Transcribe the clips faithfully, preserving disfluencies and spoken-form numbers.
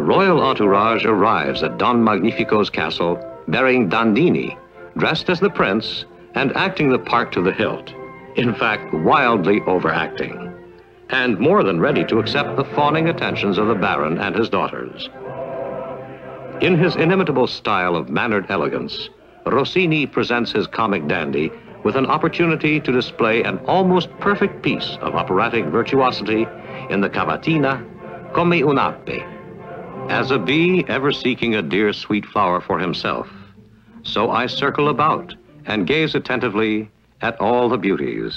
royal entourage arrives at Don Magnifico's castle bearing Dandini, dressed as the prince and acting the part to the hilt. In fact, wildly overacting, and more than ready to accept the fawning attentions of the Baron and his daughters. In his inimitable style of mannered elegance, Rossini presents his comic dandy with an opportunity to display an almost perfect piece of operatic virtuosity in the cavatina Come un'ape. As a bee ever seeking a dear sweet flower for himself, so I circle about and gaze attentively at all the beauties.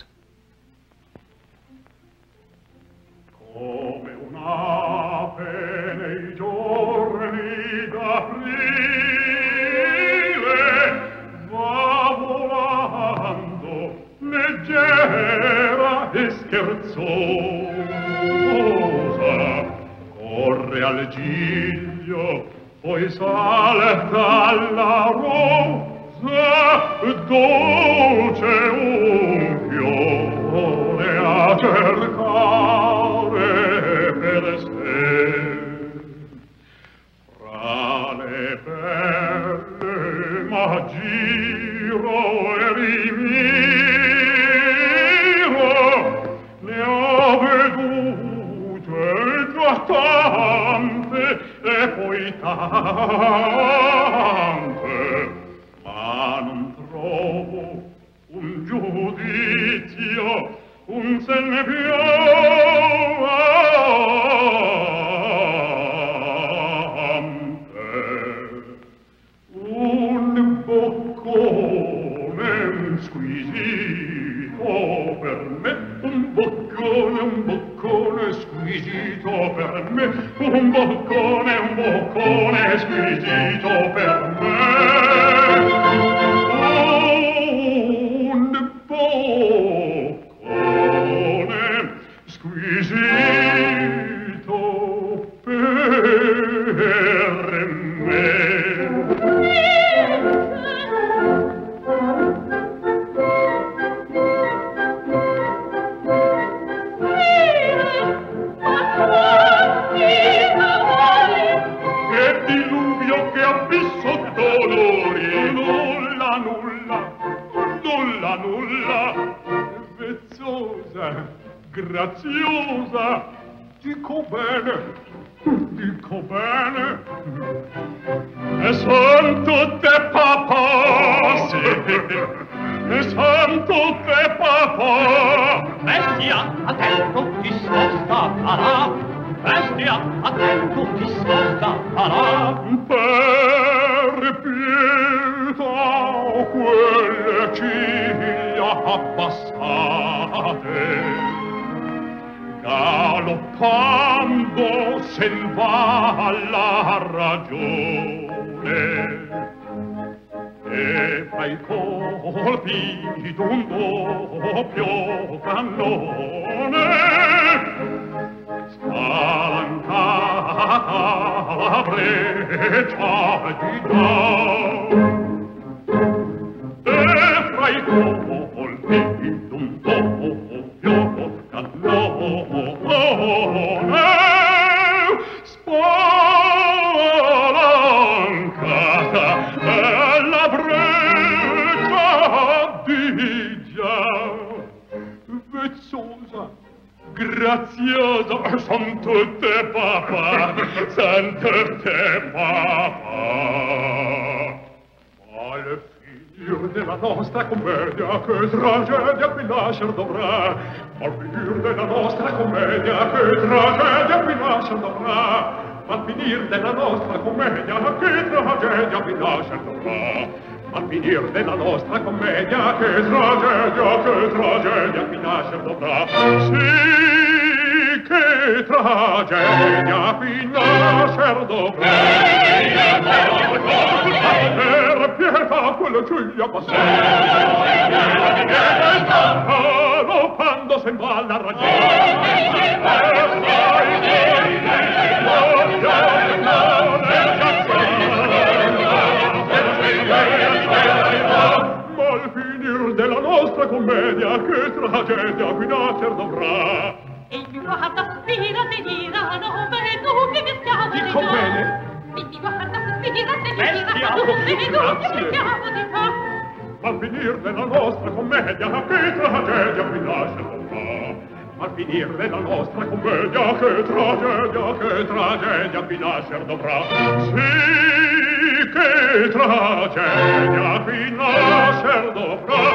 Come un'ape nei giorni d'aprile va volando leggera e scherzosa, corre al giglio, poi sale dalla rosa, dolce un fiore a cercare per sé. Fra le perle m'aggiro e rimiro, ne ho vedute già tante e poi tante, ma non trovo un giudizio, un sembiante, un boccone squisito per me, un boccone, un boccone squisito per me, un boccone, un boccone squisito per me. Un boccone squisito per me. Che diluvio, che abisso dolori, nulla, nulla, nulla, nulla, vezzosa, graziosa, dico bene, dico bene, e son tutte papà, sì, e son tutte papà. Bestia, attento, ti sposta, là, bestia, attento, ti sposta, là, per pietà quelle ciglia abbassate, galoppando sen va alla ragione, e fra i colpi d'un doppio cannone spalancata la breccia di già, e fra i colpi d'un doppio cannone spalancata la breccia di già, vezzosa, graziosa, son tutte papà, son tutte papà. Al finir della nostra commedia, che tragedia qui nascer dovrà, al finir della nostra commedia, che tragedia qui nascer dovrà, al finir della nostra commedia, che tragedia qui nascer dovrà, al finir della nostra commedia, che tragedia, che tragedia qui nascer dovrà. Sì, che tragedia qui nascer dovrà. Per pietà quelle ciglia passate, galoppando sen va alla ma al finir della nostra commedia, che tragedia qui nascer dovrà. E il guarda, spira, delira, non vedo che mi stiamo Dico bene? Bestiamo, grazie. Al finir della nostra commedia, che tragedia qui lascia dovrà. Al finir della nostra commedia, che tragedia, che tragedia qui nascer dovrà. Sì, che tragedia qui nascer dovrà.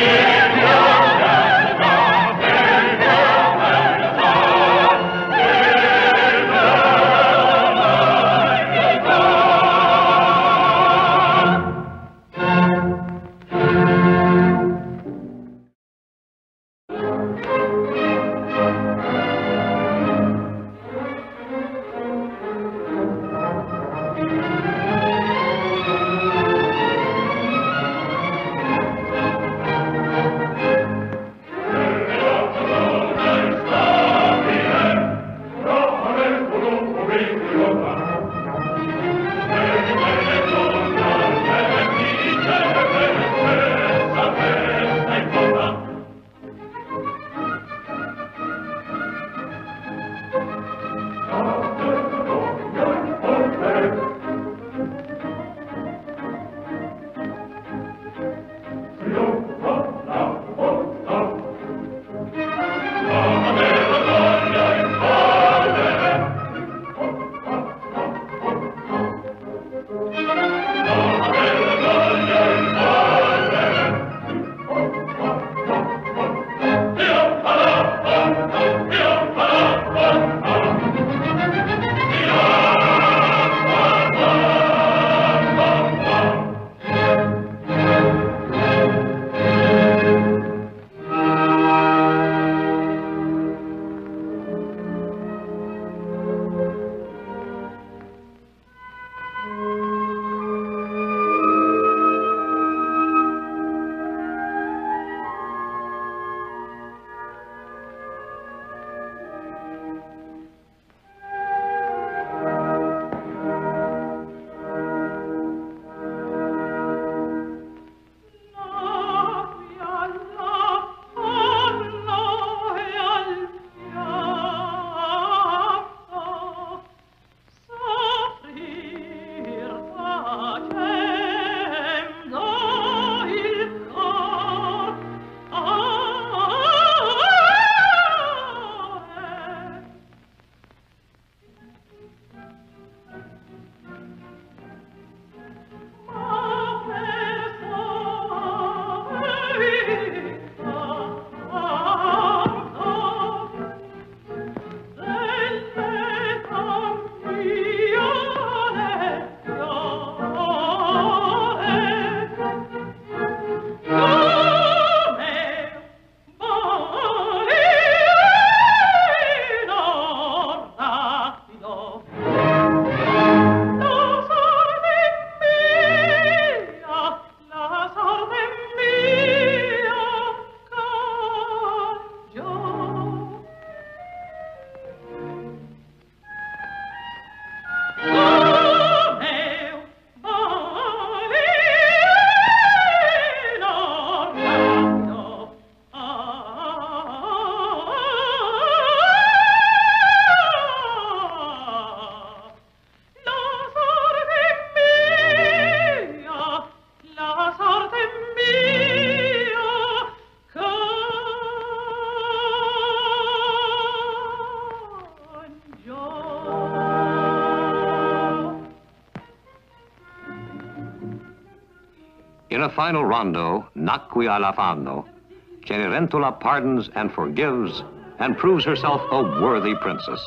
In a final rondo, Nacqui alla fanno, Cenerentola pardons and forgives and proves herself a worthy princess.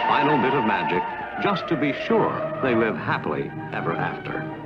final bit of magic just to be sure they live happily ever after.